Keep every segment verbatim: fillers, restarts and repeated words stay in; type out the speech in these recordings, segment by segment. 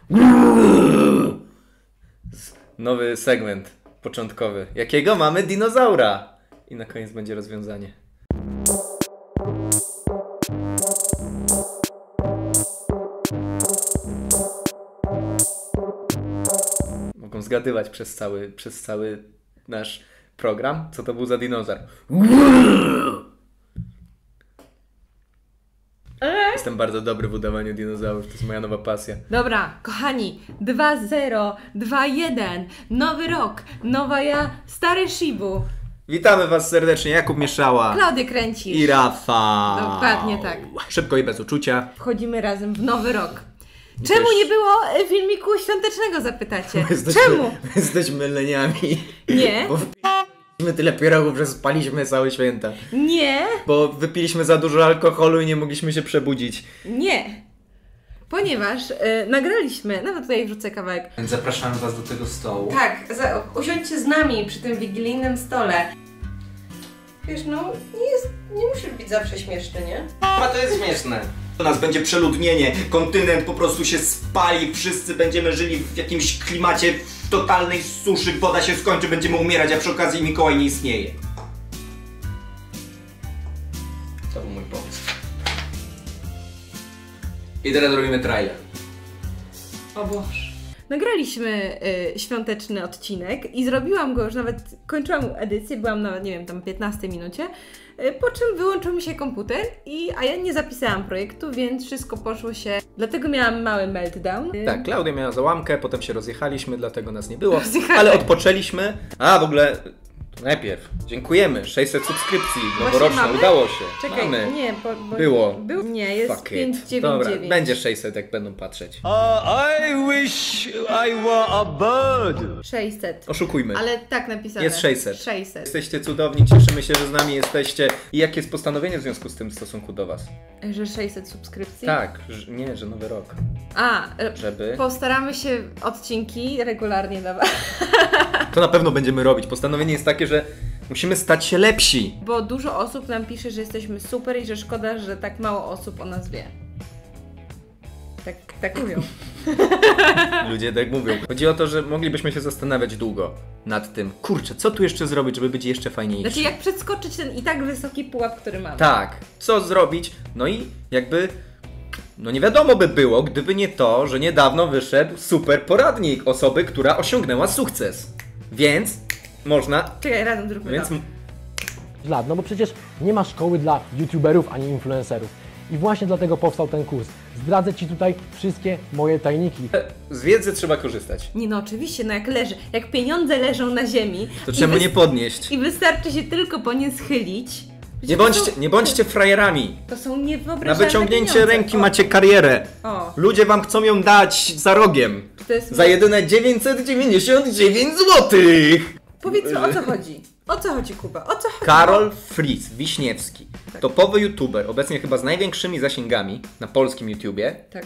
Nowy segment początkowy. Jakiego mamy dinozaura? I na koniec będzie rozwiązanie. Mogą zgadywać przez cały, przez cały nasz program, co to był za dinozaur. Jestem bardzo dobry w udawaniu dinozaurów, to jest moja nowa pasja. Dobra, kochani, dwa zero, dwa jeden, nowy rok, nowa ja, stary Shibu. Witamy was serdecznie, Jakub Mieszała. Klaudię kręcisz. I Rafał. Dokładnie tak. Szybko i bez uczucia. Wchodzimy razem w nowy rok. Czemu nie było filmiku świątecznego, zapytacie? Jesteśmy, Czemu? Jesteśmy leniami. Nie. Bo wypiliśmy tyle pierogów, że spaliśmy całe święta. Nie. Bo wypiliśmy za dużo alkoholu i nie mogliśmy się przebudzić. Nie. Ponieważ y, nagraliśmy, nawet tutaj wrzucę kawałek. Więc zapraszamy was do tego stołu. Tak, za, usiądźcie z nami przy tym wigilijnym stole. Wiesz, no, nie, jest, nie musisz być zawsze śmieszny, nie? A to jest śmieszne. U nas będzie przeludnienie, kontynent po prostu się spali, wszyscy będziemy żyli w jakimś klimacie totalnej suszy, woda się skończy, będziemy umierać, a przy okazji Mikołaj nie istnieje. To był mój pomysł. I teraz robimy trailer. O Boże. Nagraliśmy y, świąteczny odcinek i zrobiłam go już, nawet kończyłam edycję, byłam nawet, nie wiem, tam w piętnastej minucie, y, po czym wyłączył mi się komputer, i, a ja nie zapisałam projektu, więc wszystko poszło się, dlatego miałam mały meltdown. Y, Tak, Klaudia miała załamkę, potem się rozjechaliśmy, dlatego nas nie było, Rozjechali. ale odpoczęliśmy. A, w ogóle, najpierw dziękujemy, sześćset subskrypcji noworoczne, mamy? udało się. Czekaj, mamy. nie, bo, bo Było. Był, nie, jest Fuck it. pięć dziewięćdziesiąt Dobra, dziewięć. będzie sześćset, jak będą patrzeć. Uh, I wish I were a bird. sześćset. Oszukujmy. Ale tak napisane. Jest sześćset. sześćset. Jesteście cudowni, cieszymy się, że z nami jesteście. I jakie jest postanowienie w związku z tym w stosunku do was? Że sześćset subskrypcji? Tak, że, nie, że nowy rok. A, e, Żeby... postaramy się odcinki regularnie dawać. To na pewno będziemy robić. Postanowienie jest takie, że musimy stać się lepsi. Bo dużo osób nam pisze, że jesteśmy super i że szkoda, że tak mało osób o nas wie. Tak, tak mówią. Ludzie tak mówią. Chodzi o to, że moglibyśmy się zastanawiać długo nad tym. Kurczę, co tu jeszcze zrobić, żeby być jeszcze fajniejszy? Znaczy jak przeskoczyć ten i tak wysoki pułap, który mamy. Tak, co zrobić? No i jakby... No nie wiadomo by było, gdyby nie to, że niedawno wyszedł super poradnik osoby, która osiągnęła sukces. Więc można... Czekaj, razem zróbmy Więc... to. lat, no bo przecież nie ma szkoły dla youtuberów ani influencerów. I właśnie dlatego powstał ten kurs. Zdradzę Ci tutaj wszystkie moje tajniki. Z wiedzy trzeba korzystać. Nie no, oczywiście, no jak leży, jak pieniądze leżą na ziemi... To i czemu wys- nie podnieść? I wystarczy się tylko po nie schylić. Nie to bądźcie, są- nie bądźcie frajerami. To są Na niewyobrażalne wyciągnięcie pieniądze. ręki O, macie karierę. O. Ludzie wam chcą ją dać za rogiem. To jest... Za jedyne dziewięćset dziewięćdziesiąt dziewięć złotych. Powiedzmy, o co chodzi? O co chodzi, Kuba? O co chodzi? Karol Fritz Wiśniewski. Tak. Topowy youtuber, obecnie chyba z największymi zasięgami na polskim YouTubie. Tak.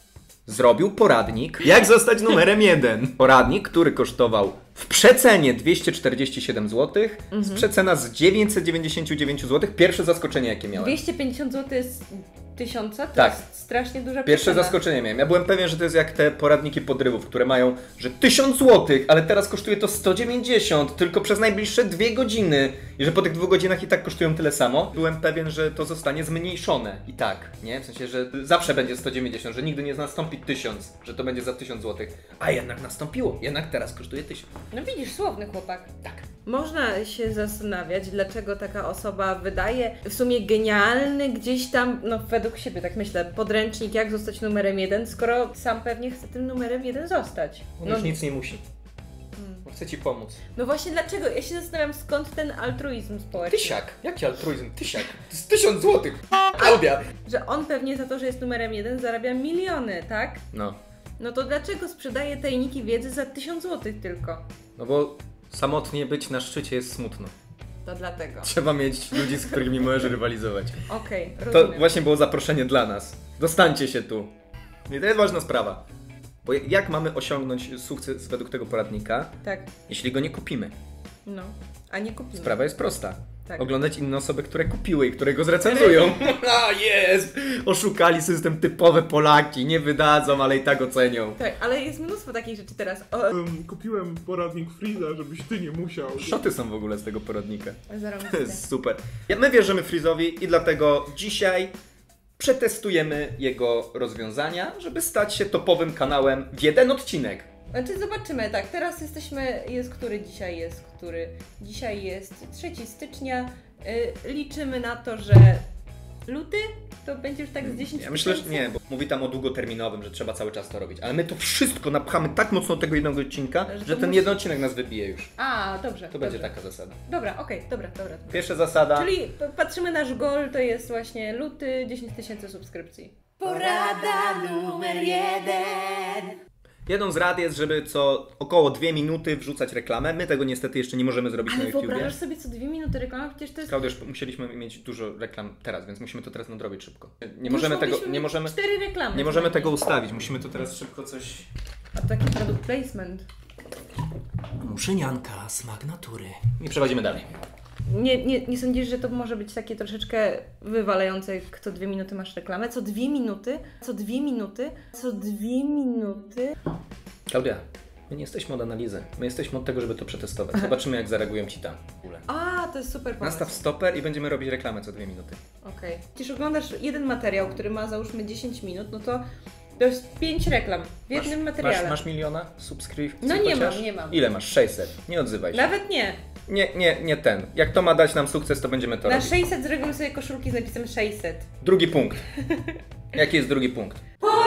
Zrobił poradnik, jak zostać numerem jeden. Poradnik, który kosztował w przecenie dwieście czterdzieści siedem złotych, Mhm. z przecena z dziewięćset dziewięćdziesiąt dziewięć złotych. Pierwsze zaskoczenie, jakie miałem. dwieście pięćdziesiąt złotych jest tysiąca? To Tak. jest strasznie duża Pierwsze przecena. zaskoczenie miałem. Ja byłem pewien, że to jest jak te poradniki podrywów, które mają, że tysiąc złotych, ale teraz kosztuje to sto dziewięćdziesiąt, tylko przez najbliższe dwie godziny. I że po tych dwóch godzinach i tak kosztują tyle samo. Byłem pewien, że to zostanie zmniejszone. I tak, nie? W sensie, że zawsze będzie sto dziewięćdziesiąt, że nigdy nie nastąpi tysiąc, że to będzie za tysiąc złotych. A jednak nastąpiło. Jednak teraz kosztuje tysiąc. No widzisz, słowny chłopak. Tak. Można się zastanawiać, dlaczego taka osoba wydaje w sumie genialny gdzieś tam, no według siebie tak myślę, podręcznik jak zostać numerem jeden, skoro sam pewnie chce tym numerem jeden zostać. On No, już nic nie musi. On chce ci pomóc. no właśnie dlaczego? Ja się zastanawiam, skąd ten altruizm społeczny. Tysiak. Jaki altruizm? Tysiak. To jest tysiąc złotych. Klaudia. Że on pewnie za to, że jest numerem jeden zarabia miliony, tak? No. No to dlaczego sprzedaje tajniki wiedzy za tysiąc złotych tylko? No bo samotnie być na szczycie jest smutno. To dlatego. Trzeba mieć ludzi, z którymi możesz rywalizować. Okej, To rozumiem. właśnie było zaproszenie dla nas. Dostańcie się tu. I to jest ważna sprawa. Bo jak mamy osiągnąć sukces według tego poradnika, Tak, jeśli go nie kupimy? no. A nie kupimy. Sprawa jest prosta. Tak. Oglądać inne osoby, które kupiły i które go zrecenzują. A jest! Oszukali system, typowe Polaki, nie wydadzą, ale i tak ocenią. Tak, ale jest mnóstwo takich rzeczy teraz. O, Um, kupiłem poradnik Freeza, żebyś ty nie musiał. Szoty są w ogóle z tego poradnika. To zarąbiste. jest super. Ja- My wierzymy Freeze'owi i dlatego dzisiaj przetestujemy jego rozwiązania, żeby stać się topowym kanałem w jeden odcinek. Znaczy zobaczymy, tak, teraz jesteśmy, jest który dzisiaj jest, który dzisiaj jest trzeciego stycznia, yy, liczymy na to, że luty to będzie już tak z dziesięć Ja myślę, że nie, bo mówi tam o długoterminowym, że trzeba cały czas to robić. Ale my to wszystko napchamy tak mocno do tego jednego odcinka, Że to że ten musi- jeden odcinek nas wybije już. A, dobrze. To dobrze. będzie taka zasada. Dobra, okej, dobra, dobra. dobra. Pierwsza zasada. Czyli p- patrzymy, nasz goal to jest właśnie luty, dziesięć tysięcy subskrypcji. Porada numer jeden. Jedną z rad jest, żeby co około dwie minuty wrzucać reklamę. My tego niestety jeszcze nie możemy zrobić Ale na YouTubie. wyobrażasz sobie co dwie minuty reklamy? Przecież to jest... Klaudia, już musieliśmy mieć dużo reklam teraz, więc musimy to teraz nadrobić szybko. Nie Już możemy tego, mogliśmy nie mieć możemy, cztery reklamy. nie możemy tego przynajmniej. ustawić. Musimy to teraz szybko coś... A taki product placement. Muszynianka, smak natury. I przechodzimy dalej. Nie, nie, nie sądzisz, że to może być takie troszeczkę wywalające, jak co dwie minuty masz reklamę? Co dwie minuty? Co dwie minuty? Co dwie minuty? Klaudia, my nie jesteśmy od analizy. My jesteśmy od tego, żeby to przetestować. Zobaczymy, jak zareagują ci tam w ogóle. A, to jest super pomysł. Nastaw stoper i będziemy robić reklamę co dwie minuty. Okej. Jeśli oglądasz jeden materiał, który ma załóżmy dziesięć minut, no to to jest pięć reklam w jednym materiale. Masz, masz miliona subskrypcji? No nie chociaż? mam, nie mam. Ile masz? sześćset. Nie odzywaj się. Nawet nie. Nie, nie, nie ten. Jak to ma dać nam sukces, to będziemy to Na robić. sześćset zrobimy sobie koszulki z napisem sześćset. Drugi punkt. Jaki jest drugi punkt?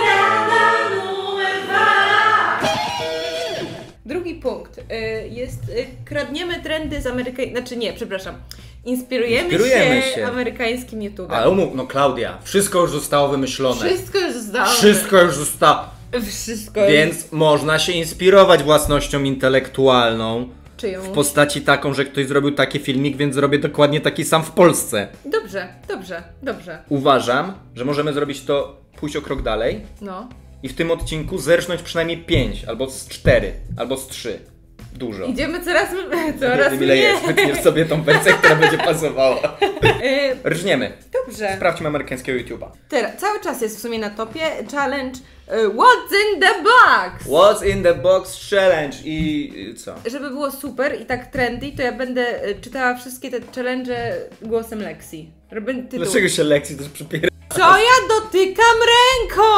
Drugi punkt y, jest y, kradniemy trendy z amerykańskich, znaczy nie, przepraszam. Inspirujemy, Inspirujemy się, się. amerykańskim YouTube'em. Ale umów, no Klaudia, wszystko już zostało wymyślone. Wszystko już zostało. Wszystko już zostało. Wszystko już. Więc można się inspirować własnością intelektualną Czyją? w postaci taką, że ktoś zrobił taki filmik, więc zrobię dokładnie taki sam w Polsce. Dobrze, dobrze, dobrze. Uważam, że możemy zrobić to, pójść o krok dalej No. i w tym odcinku zerżnąć przynajmniej pięć, albo z cztery, albo z trzy. Dużo. Idziemy coraz, coraz Nie wiem ile mniej. jest, wytniesz sobie tą wersję, która będzie pasowała. Y, Rżniemy. Dobrze. Sprawdźmy amerykańskiego YouTube'a. Teraz, cały czas jest w sumie na topie challenge y, What's in the box? What's in the box challenge i y, co? Żeby było super i tak trendy, to ja będę y, czytała wszystkie te challenge głosem Lexi. Robię tytuł. Dlaczego się lekcji też przypiera? Co ja dotykam ręką?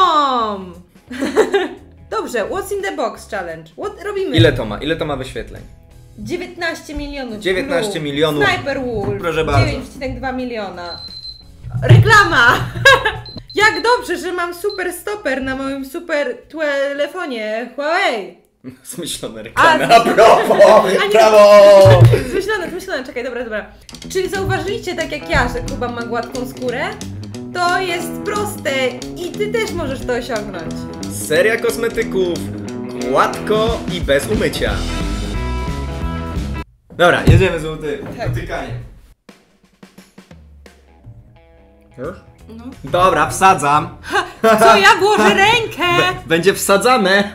Dobrze, What's in the box challenge. What robimy? Ile to ma? Ile to ma wyświetleń? dziewiętnaście milionów. dziewiętnaście Blue. milionów. Sniper Wolf. Proszę bardzo. dziewięć przecinek dwa miliona. Reklama! Jak dobrze, że mam super stoper na moim super telefonie Huawei. Zmyślone reklamy. A, A propos! A nie. Brawo! Zmyślone, zmyślone, czekaj, dobra, dobra. Czy zauważyliście tak jak ja, że Kuba ma gładką skórę? To jest proste i ty też możesz to osiągnąć. Seria kosmetyków. Gładko i bez umycia. Dobra, jedziemy z łuty. Tak. Dotykanie. Już? No. Dobra, wsadzam. Co, ja włożę rękę? B- będzie wsadzane.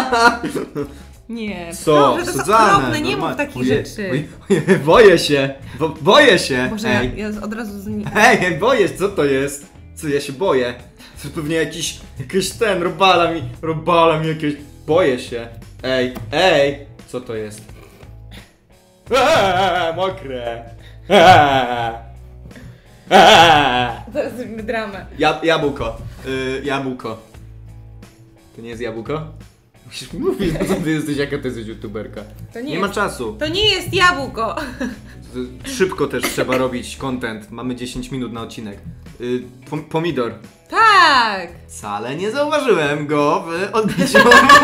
Nie, Co? dobrze, to jest Wsadzane. okropne, nie mów Normalnie. takich Oje- rzeczy. oje- oje- Boję się. Bo, boję się. Boże, ja, Ej. ja od razu z nim... Hej, hej, boję się, co to jest? Co, ja się boję. To pewnie jakiś, jakiś ten, robala mi, robala mi jakieś, boję się. Ej, ej, co to jest? Eee, mokre. Eee, eee. Zaraz zrobimy dramę. Ja, jabłko, y, jabłko. To nie jest jabłko? Musisz mi mówić, co ty jesteś, jaka ty jesteś youtuberka. To nie Nie jest- ma czasu. To nie jest jabłko. Szybko też trzeba robić content. Mamy dziesięć minut na odcinek. Y, pom- pomidor. Tak. Wcale nie zauważyłem go w odbiciu.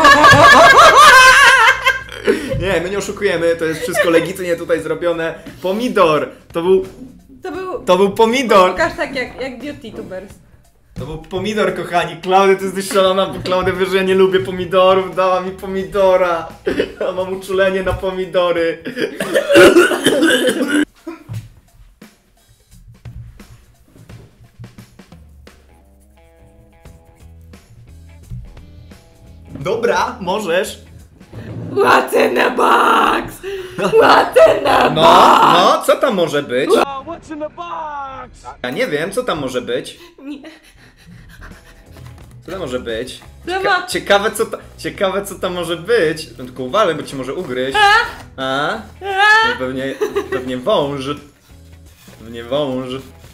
Nie, my nie oszukujemy, to jest wszystko legitymnie tutaj zrobione. Pomidor! To był, To był... to był pomidor! Pokaż tak jak, jak beauty tubers. To był pomidor, kochani. Klaudia, ty jesteś szalona, bo Klaudia wie, że ja nie lubię pomidorów. Dała mi pomidora. A mam uczulenie na pomidory. Dobra, możesz. What's in the box? Łatenna! No, no, co tam może być? Oh, what's in the box? Ja nie wiem, co tam może być. Nie. Co tam może być? Dobra. Cieka ciekawe, co ta ciekawe, co tam może być. No, tylko uwalę, bo ci może ugryźć. A? No, pewnie, pewnie wąż. Pewnie wąż.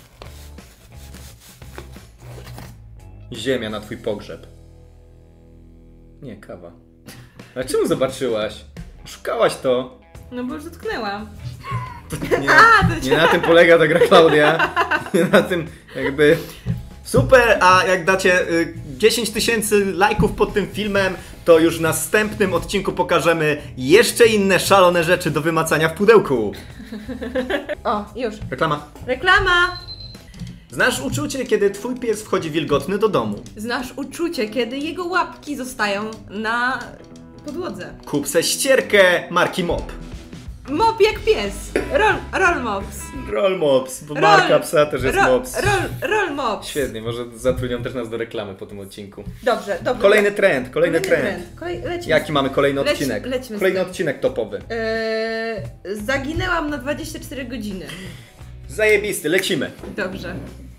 Ziemia na twój pogrzeb. Nie, kawa. Ale czemu zobaczyłaś? Szukałaś to. No bo już dotknęłam. Nie, nie na tym polega ta gra, Klaudia. Nie na tym jakby... Super, a jak dacie y, dziesięć tysięcy lajków pod tym filmem, to już w następnym odcinku pokażemy jeszcze inne szalone rzeczy do wymacania w pudełku. O, już. Reklama. Reklama! Znasz uczucie, kiedy twój pies wchodzi wilgotny do domu? Znasz uczucie, kiedy jego łapki zostają na podłodze. Kup se ścierkę marki Mop. Mop jak pies. Roll, roll mops. Roll Mops, bo Roll- marka psa też jest roll, Mops. Roll, roll mops. Świetnie, może zatrudnią też nas do reklamy po tym odcinku. Dobrze, dobrze. Kolejny trend, kolejny, trend. Kolej, lecimy. Jaki mamy kolejny Leć- odcinek? lećmy z Kolejny tym. odcinek topowy. Eee, zaginęłam na dwadzieścia cztery godziny. Zajebisty, lecimy. Dobrze.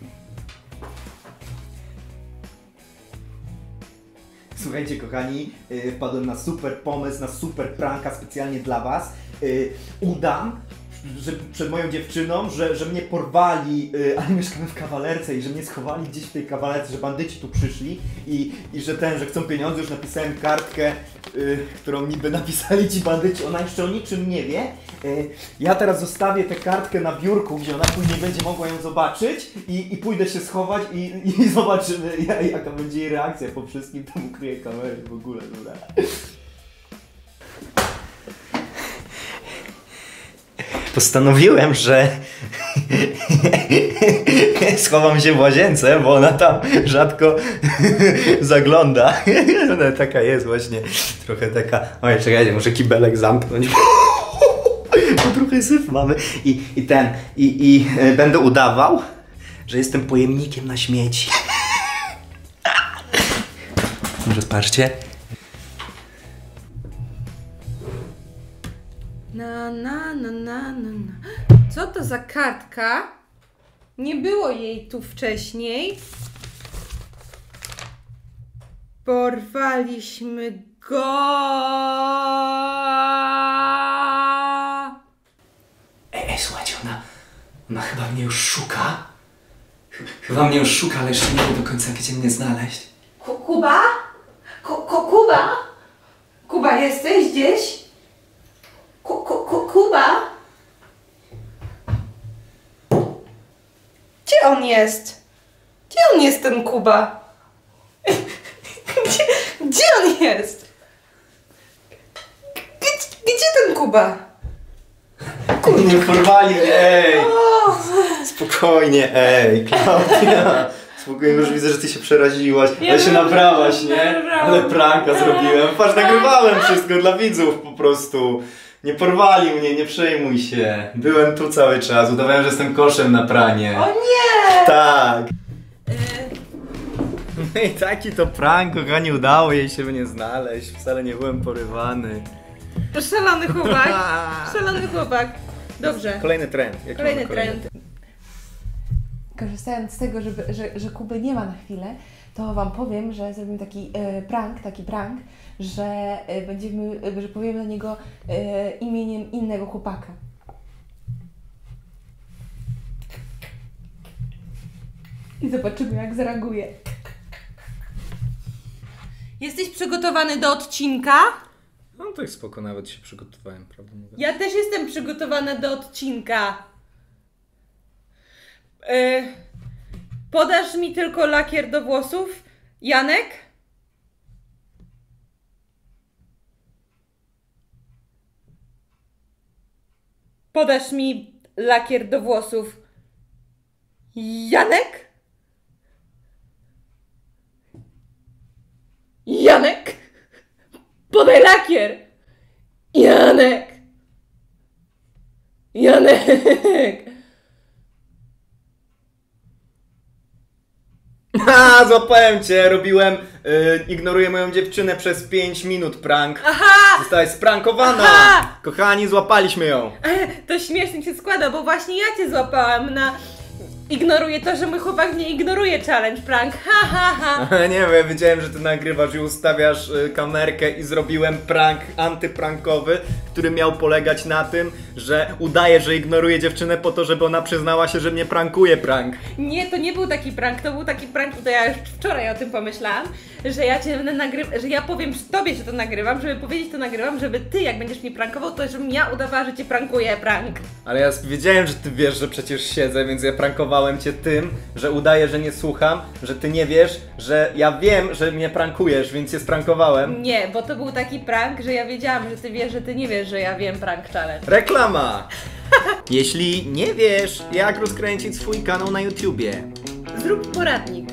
Słuchajcie kochani, yy, wpadłem na super pomysł, na super pranka specjalnie dla was. Yy, udam, że przed moją dziewczyną, że, że mnie porwali, yy, ale mieszkamy w kawalerce i że mnie schowali gdzieś w tej kawalerce, że bandyci tu przyszli i, i że ten, że chcą pieniądze, już napisałem kartkę, yy, którą niby napisali ci bandyci, ona jeszcze o niczym nie wie. Yy, ja teraz zostawię tę kartkę na biurku, gdzie ona później będzie mogła ją zobaczyć i, i pójdę się schować i, i zobaczymy jaka będzie jej reakcja po wszystkim, tam ukryję kamerę w ogóle, dobra. Postanowiłem, że schowam się w łazience, bo ona tam rzadko zagląda. Ona taka jest właśnie, trochę taka... Oj, czekajcie, muszę kibelek zamknąć. Bo trochę syf mamy. I, i ten, i, i e, będę udawał, że jestem pojemnikiem na śmieci. Może patrzcie. Na, na, na, na, na, na. Co to za kartka? Nie było jej tu wcześniej. Porwaliśmy go. Ej, ej, słuchajcie, ona, ona chyba mnie już szuka. Chyba mnie już szuka, ale jeszcze nie wie do końca, gdzie mnie znaleźć. Ku- Kuba? Ku, ku, Kuba? Kuba, jesteś gdzieś? Ku, ku, ku, Kuba? Gdzie on jest? Gdzie on jest, ten Kuba? Gdzie, gdzie on jest? Gdzie, gdzie ten Kuba? Nie porwali mnie, ej! Spokojnie, ej, Klaudia! Spokojnie, już widzę, że ty się przeraziłaś, ale się nabrałaś, nie? Ale pranka zrobiłem, patrz, nagrywałem wszystko dla widzów po prostu. Nie porwali mnie, nie przejmuj się. Byłem tu cały czas, udawałem, że jestem koszem na pranie. O nie! Tak! No i taki to prank, kochani, udało jej się mnie znaleźć, wcale nie byłem porywany. Szalony chłopak. Szalony chłopak. Dobrze. Kolejny trend. Jaki Kolejny mamy kolejny? trend. Korzystając z tego, żeby, że, że Kuby nie ma na chwilę, to Wam powiem, że zrobimy taki e, prank, taki prank, że e, będziemy, e, że powiemy na niego e, imieniem innego chłopaka. I zobaczymy, jak zareaguje. Jesteś przygotowany do odcinka? No to jest spoko, nawet się przygotowałem, prawda mówiąc. Ja też jestem przygotowana do odcinka. Yy, podasz mi tylko lakier do włosów, Janek? Podasz mi lakier do włosów, Janek? Janek? Podaj lakier! Janek! Janek! Ha, złapałem cię, robiłem, yy, ignoruję moją dziewczynę przez pięć minut prank. Aha! Zostałaś sprankowana! Aha! Kochani, złapaliśmy ją. To śmiesznie się składa, bo właśnie ja cię złapałam na... Ignoruję to, że mój chłopak mnie ignoruje challenge prank. Ha, ha, ha. Nie wiem, ja wiedziałem, że ty nagrywasz i ustawiasz y, kamerkę i zrobiłem prank antyprankowy, który miał polegać na tym, że udaję, że ignoruję dziewczynę po to, żeby ona przyznała się, że mnie prankuje prank. Nie, to nie był taki prank, to był taki prank, to ja już wczoraj o tym pomyślałam, że ja cię nagrywam, że ja powiem tobie, że to nagrywam, żeby powiedzieć to nagrywam, żeby ty jak będziesz mnie prankował, to żebym ja udawała, że cię prankuję prank. Ale ja wiedziałem, że ty wiesz, że przecież siedzę, więc ja prankowałem cię tym, że udaję, że nie słucham, że ty nie wiesz, że ja wiem, że mnie prankujesz, więc cię sprankowałem. Nie, bo to był taki prank, że ja wiedziałam, że ty wiesz, że ty nie wiesz, że ja wiem prank challenge. Reklama! Jeśli nie wiesz, jak rozkręcić swój kanał na YouTubie, Zrób poradnik.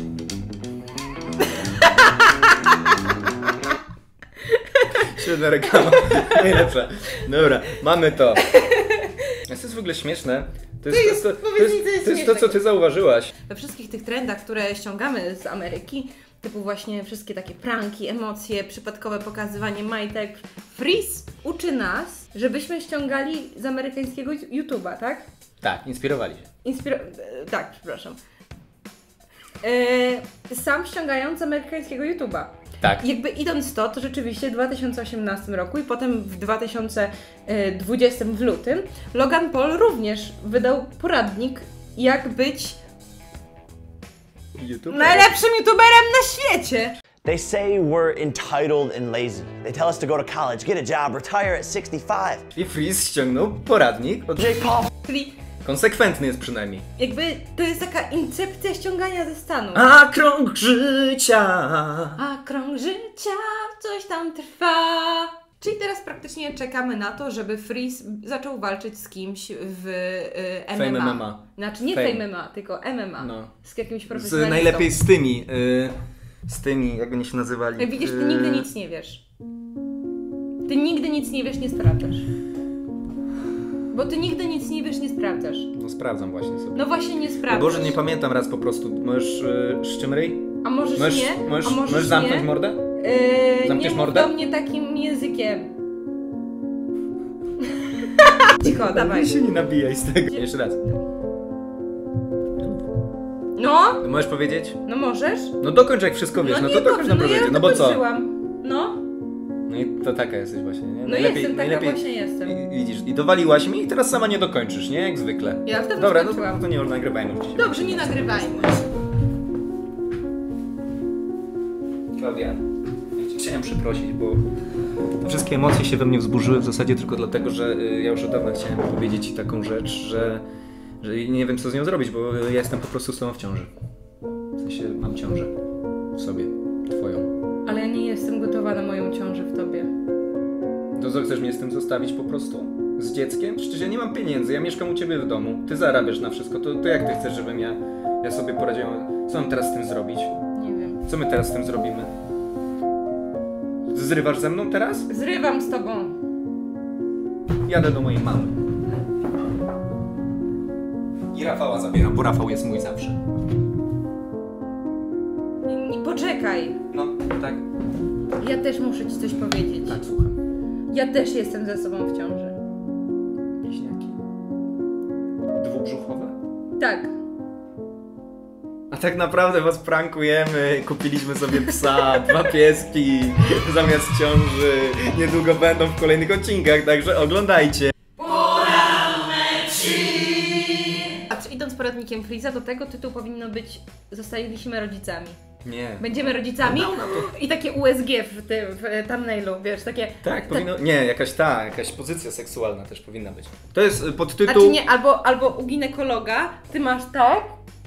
świetna reklama, najlepsza. Dobra, mamy to. To jest w ogóle śmieszne. To jest, jest- to, to, to, powiedz mi, jest, co jest to, jest to, co śmiesznego. ty zauważyłaś. We wszystkich tych trendach, które ściągamy z Ameryki, typu właśnie wszystkie takie pranki, emocje, przypadkowe pokazywanie majtek, Freeze uczy nas, żebyśmy ściągali z amerykańskiego YouTube'a, tak? Tak, inspirowali się. Inspiro... e, tak, przepraszam. E, sam ściągając z amerykańskiego YouTube'a. Tak. Jakby idąc to, to rzeczywiście w dwa tysiące osiemnastym roku i potem w dwa tysiące dwudziestym w lutym Logan Paul również wydał poradnik, jak być YouTube. najlepszym YouTuberem na świecie. They say we're entitled and lazy. They tell us to go to college, get a job, retire at sixty-five. I Freeze ściągnął poradnik od... Jake Paul. Czyli Konsekwentny jest przynajmniej. jakby to jest taka incepcja ściągania ze Stanów. A krąg życia. A krąg życia coś tam trwa. Czyli teraz praktycznie czekamy na to, żeby Freeze zaczął walczyć z kimś w y, M M A. Fame M M A. Znaczy nie Fame. Fame M M A, tylko M M A. No. Z jakimś Z, profesjonalistą. najlepiej z tymi, y, z tymi, jak oni się nazywali. Jak widzisz, ty y, nigdy nic nie wiesz. Ty nigdy nic nie wiesz, nie sprawdzasz. Bo ty nigdy nic nie wiesz, nie sprawdzasz. No sprawdzam właśnie sobie. No właśnie nie No sprawdzasz. Boże, nie pamiętam raz po prostu. Możesz y, szczymryj? A możesz Możesz, nie? możesz, A możesz, możesz zamknąć nie? mordę? Yy, nie Zamkniesz mów mordę? do mnie takim językiem. Cicho, dawaj. się nie nabijaj z tego. Jeszcze raz. No, No możesz powiedzieć? no możesz. No dokończ jak wszystko wiesz, no, nie to dokończ dobrze, nam no ja powiedzieć, no bo co? dokończyłam. No, No i to taka jesteś właśnie, nie? no jestem, taka właśnie jestem. I, widzisz, i dowaliłaś mi i teraz sama nie dokończysz, nie? Jak zwykle. Ja wtedy Dobra, no skończyłam. to, to nie nagrywajmy. już dzisiaj. Dobrze, nie nagrywajmy. Klaudia, ja cię chciałem przeprosić, bo te wszystkie emocje się we mnie wzburzyły w zasadzie tylko dlatego, że y, ja już od dawna chciałem powiedzieć ci taką rzecz, że, że nie wiem co z nią zrobić, bo ja jestem po prostu z tobą w ciąży. W sensie mam ciążę w sobie, twoją. Ale ja nie jestem gotowa na moją ciążę w tobie. To co, chcesz mnie z tym zostawić po prostu? Z dzieckiem? Przecież ja nie mam pieniędzy, ja mieszkam u ciebie w domu, ty zarabiasz na wszystko, to, to jak ty chcesz, żebym ja, ja sobie poradziłem? Co mam teraz z tym zrobić? Nie wiem. Co my teraz z tym zrobimy? Zrywasz ze mną teraz? Zrywam z tobą. Jadę do mojej mamy. I Rafała zabieram, bo Rafał jest mój zawsze. Nie, nie, poczekaj. No, tak. Ja też muszę ci coś powiedzieć. Tak, słucham. Ja też jestem ze sobą w ciąży. Bliźniaki. Dwubrzuchowe? Tak. A tak naprawdę was prankujemy, kupiliśmy sobie psa, dwa pieski zamiast ciąży. Niedługo będą w kolejnych odcinkach, także oglądajcie. A czy idąc poradnikiem Freeza, do tego tytuł powinno być Zostaliśmy rodzicami. Nie. Będziemy rodzicami No, no to- i takie U S G w tym w thumbnailu, wiesz, takie... Tak, powinno. Nie, jakaś ta, jakaś pozycja seksualna też powinna być. To jest y, podtytuł. Znaczy nie, albo, albo u ginekologa ty masz tak...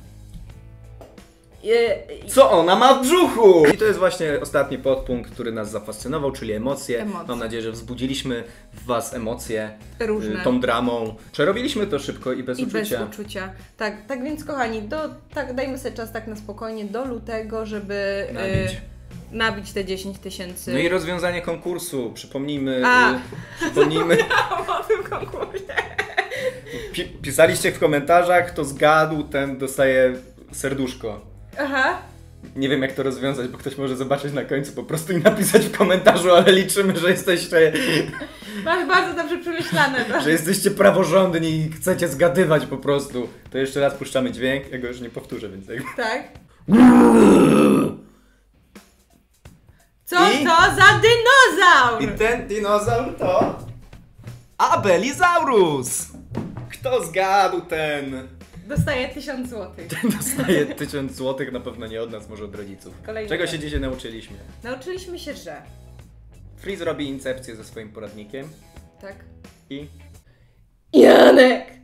I, i, Co ona ma w brzuchu? I to jest właśnie ostatni podpunkt, który nas zafascynował, czyli emocje. Emocje. Mam nadzieję, że wzbudziliśmy w was emocje Różne. y, tą dramą. Przerobiliśmy to szybko i bez I uczucia. bez uczucia. Tak, tak więc kochani, do, tak, dajmy sobie czas tak na spokojnie do lutego, żeby Nabić. y, nabić te dziesięć tysięcy. No i rozwiązanie konkursu. Przypomnijmy. A. Y, przypomnijmy. o tym konkursie. Pi pisaliście w komentarzach, kto zgadł, ten dostaje serduszko. Aha. Nie wiem jak to rozwiązać, bo ktoś może zobaczyć na końcu po prostu i napisać w komentarzu, ale liczymy, że jesteście, Masz bardzo dobrze przemyślane to. że jesteście praworządni i chcecie zgadywać po prostu. To jeszcze raz puszczamy dźwięk, ja go już nie powtórzę, więc jakby... Tak. Co I? to za dinozaur? I ten dinozaur to... Abelisaurus! Kto zgadł ten? Dostaję tysiąc złotych. Dostaje tysiąc złotych, na pewno nie od nas, może od rodziców. Kolejny Czego raz. się dzisiaj nauczyliśmy? Nauczyliśmy się, że... Freeze robi incepcję ze swoim poradnikiem Tak. i... Janek!